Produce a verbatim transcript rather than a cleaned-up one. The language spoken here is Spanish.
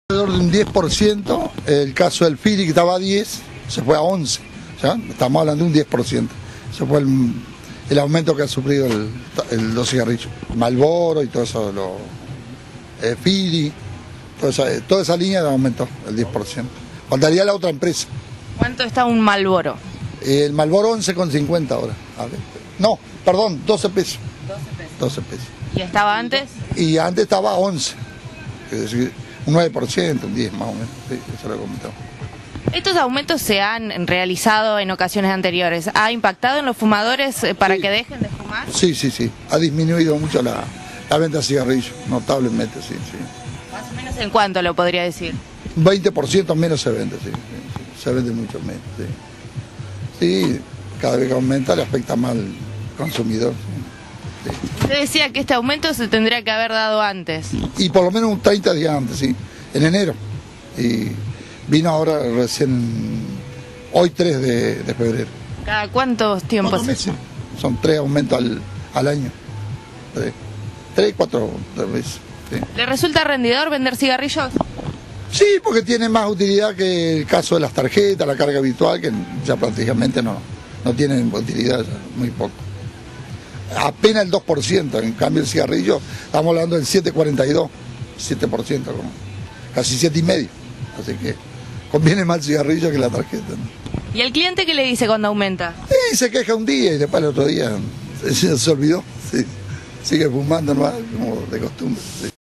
Alrededor de un diez por ciento, el caso del Philly que estaba a diez, se fue a once, ¿ya? Estamos hablando de un diez por ciento. Ese fue el, el aumento que ha sufrido el, el, los cigarrillos. Marlboro y todo eso, lo, eh, Philly, toda esa, toda esa línea aumentó el diez por ciento. Faltaría la otra empresa. ¿Cuánto está un Marlboro? Eh, el Marlboro once con cincuenta ahora. A ver. No, perdón, doce pesos. doce pesos. ¿Y estaba antes? Y antes estaba a once. Es decir, un nueve por ciento, un diez por ciento más o menos, sí, eso lo he comentado. Estos aumentos se han realizado en ocasiones anteriores. ¿Ha impactado en los fumadores para Sí. que dejen de fumar? Sí, sí, sí, ha disminuido mucho la, la venta de cigarrillos, notablemente, sí, sí. Más o menos ¿en cuánto lo podría decir? Un veinte por ciento menos se vende, sí, sí, sí, se vende mucho menos, sí. Sí, cada vez que aumenta le afecta más al consumidor. Sí, sí. Usted decía que este aumento se tendría que haber dado antes. Y por lo menos un treinta días antes, sí, en enero. Y vino ahora recién, hoy tres de, de febrero. ¿Cada cuántos tiempos? Cuatro meses. Son tres aumentos al, al año. Tres, tres cuatro tres veces. Sí. ¿Le resulta rendidor vender cigarrillos? Sí, porque tiene más utilidad que el caso de las tarjetas, la carga habitual, que ya prácticamente no, no tienen utilidad, ya, muy poco. Apenas el dos por ciento, en cambio el cigarrillo, estamos hablando del siete coma cuarenta y dos, siete por ciento, como, casi siete y medio. Así que conviene más el cigarrillo que la tarjeta, ¿no? ¿Y el cliente qué le dice cuando aumenta? Y se queja un día y después el otro día se, se olvidó, sí. Sigue fumando nomás, como de costumbre. Sí.